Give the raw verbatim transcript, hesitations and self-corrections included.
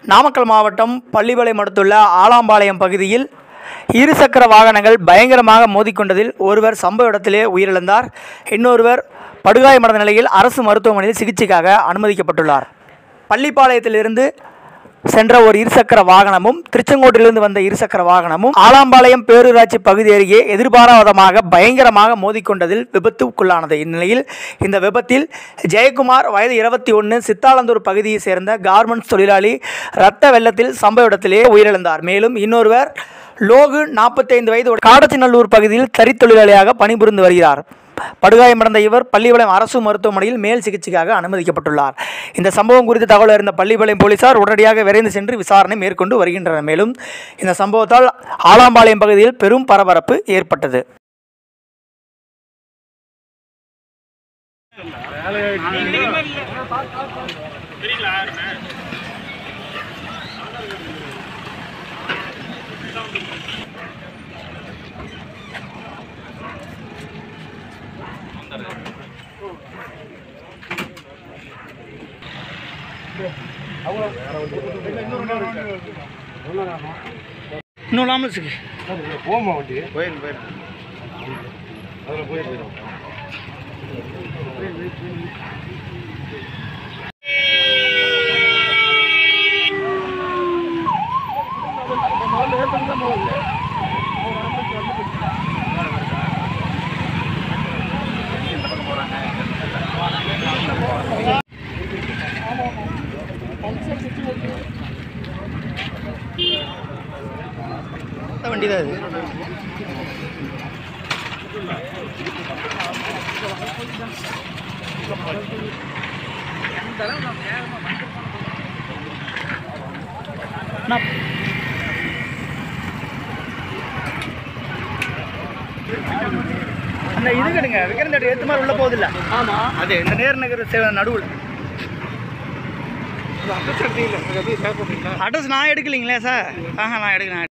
நாமக்கல் மாவட்டம் பள்ளிப்பாளையம் அடுத்துள்ள ஆலாம்பாளையம் பகுதியில் இருசக்கர வாகனங்கள் பயங்கரமாக மோதிக்கொண்டதில் ஒருவர் சம்பவ இடத்திலே உயிரிழந்தார். இன்னொருவர் படுகாயமடைந்த நிலையில் அரசு மருத்துவமனையில் சிகிச்சைக்காக அனுமதிக்கப்பட்டுள்ளார். பள்ளிப்பாளையத்திலிருந்து சென்ற ஒரு இருசக்கர வாகனமும் திருச்செங்கோட்டிலிருந்து வந்த இருசக்கர வாகனமும் ஆலாம்பாளையம் பேரூராட்சி பகுதி அருகே எதிர்பாராதமாக பயங்கரமாக மோதிக்கொண்டதில் விபத்துக்குள்ளானது. இந்நிலையில் இந்த விபத்தில் ஜெயக்குமார் வயது இருபத்தி ஒன்று சித்தாலந்தூர் பகுதியை சேர்ந்த கார்மெண்ட்ஸ் தொழிலாளி இரத்த வெள்ளத்தில் சம்பவ இடத்திலே உயிரிழந்தார். மேலும் இன்னொருவர் லோகு நாற்பத்தைந்து வயது காடச்சிநல்லூர் பகுதியில் தறி தொழிலாளியாக பணிபுரிந்து வருகிறார். படுகாயமடைந்த இவர் பள்ளிப்பாளையம் அரசு மருத்துவமனையில் மேல் சிகிச்சைக்காக அனுமதிக்கப்பட்டுள்ளார். இந்த சம்பவம் குறித்து தகவல் அறிந்த பள்ளிப்பாளையம் போலீசார் உடனடியாக விரைந்து சென்று விசாரணை மேற்கொண்டு வருகின்றனர். மேலும் இந்த சம்பவத்தால் ஆலாம்பாளையம் பகுதியில் பெரும் பரபரப்பு ஏற்பட்டது. இன்னும் ஆம்புலன்ஸுக்கு போமா வண்டி போயிரு போயிரு அதில் போயிரு போயிடும். வண்டி தான் இது. அந்த இது கடுங்க விக்கிரந்த ஏற்ற மாதிரி உள்ள போகுது இல்லை? ஆமாம், அது இந்த நேர் நகர நடுவில் அட்ரஸ் நான் எடுக்கலைங்களே சார். ஆஹா நான் எடுக்கிறேன்.